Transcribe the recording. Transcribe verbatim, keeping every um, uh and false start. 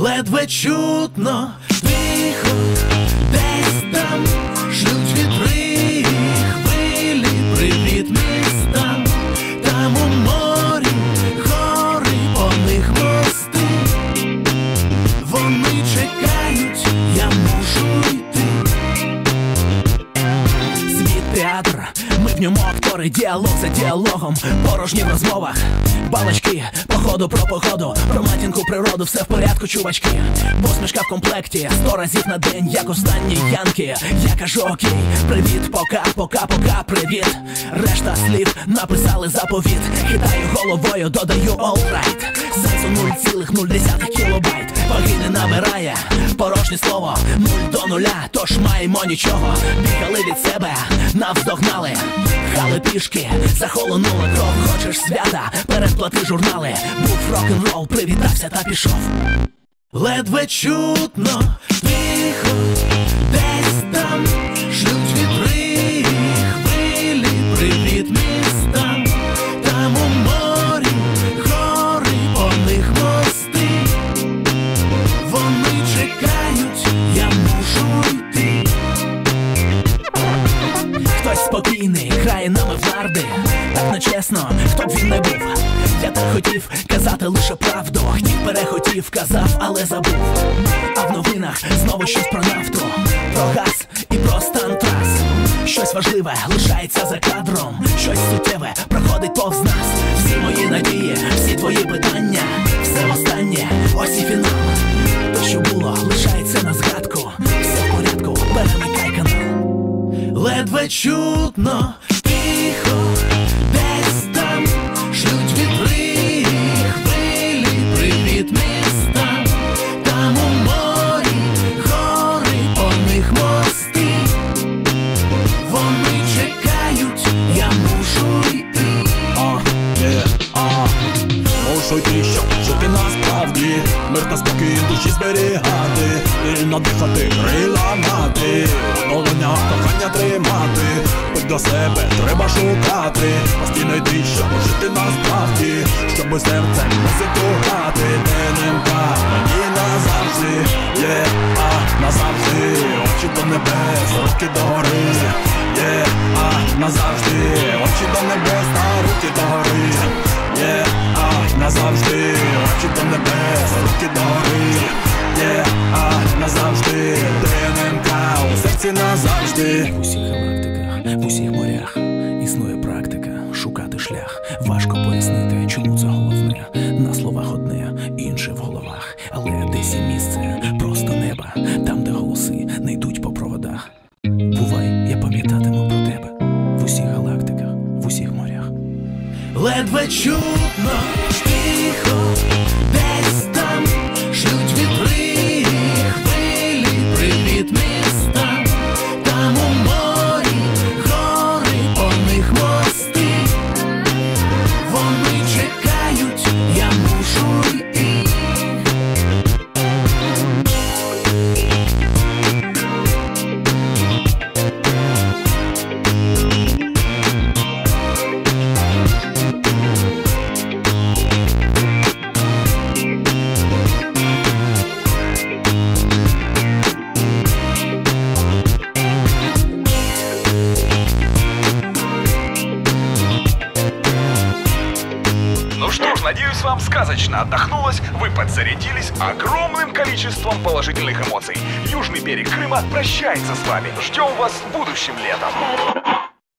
ледве чутно, тихо, десь там шлють вітри, хвилі, привіт містам. Там у морі гори, по них мости. Вони чекають, я можу йти. Світ театр, ми в ньому актори, діалог за діалогом, порожні в розмовах, балачки, походу про погоду, про матінку природу, все в порядку, чувачки. Посмішка в комплекті, сто разів на день, як останні янки. Я кажу окей, привіт, пока, пока, пока, привіт. Решта слів написали заповіт. Хитаю головою, додаю all right. Сенсу нуль цілих нуль кілобайт. Ваги не набирає, порожнє слово, нуль до нуля, тож маємо нічого. Бігали від себе, навздогнали, хали пішки, захолонула кров. Хочеш свята, передплати журнали. Був рок-н-рол, привітався та пішов. Ледве чутно, тихо, десь там шлють вітри, хвилі, привіт містам. Там у морі гори, по них мости. Вони чекають, я можу йти. Хтось спокійний, грає нами в нарди. Так нечесно, хто б він не був. Я так хотів казати лише правду. Хотів, перехотів, казав, але забув. А в новинах знову щось про нафту, про газ і про стан трас. Щось важливе лишається за кадром, щось суттєве проходить повз нас. Всі мої надії, всі твої питання, все останнє, ось і фінал. Те, що було, лишається на згадку. Все в порядку, перемикай канал. Ледве чутно, тихо, десь там шлють вітри, хвилі, привіт містам. Там у морі гори, по них мости. Вони чекають, я можу йти. А, є, а, мушу йти, щоб жити насправді, мир та спокій душі зберігати, і надихати, крила мати, у долонях кохання тримати. Путь до себе треба шукати, постійно йти, щоб жити насправді, щоб серце не ситувати. ДНК мені назавжди, є, а, назавжди, очі до небес, руки до гори. Є, а, назавжди, очі до небес, та руки до гори. Є, а, назавжди, очі до небес, руки до гори. Є, а, назавжди, ДНК у серці назавжди. В усіх галактиках, в усіх морях існує практика шукати шлях. Важко пояснити, чому це головне. На словах одне, інше в головах. Але десь є місце, просто неба, там, де голоси не йдуть по проводах. Бувай, я пам'ятатиму про тебе в усіх галактиках, в усіх морях. Ледве чутно, тихо, десь там шлють вітри, хвилі, привіт містам. Там у морі гори, по них мости. Вони чекають, я можу йти. Ну что ж, надеюсь, вам сказочно отдохнулось, вы подзарядились огромным количеством положительных эмоций. Южный берег Крыма прощается с вами. Ждем вас будущим летом.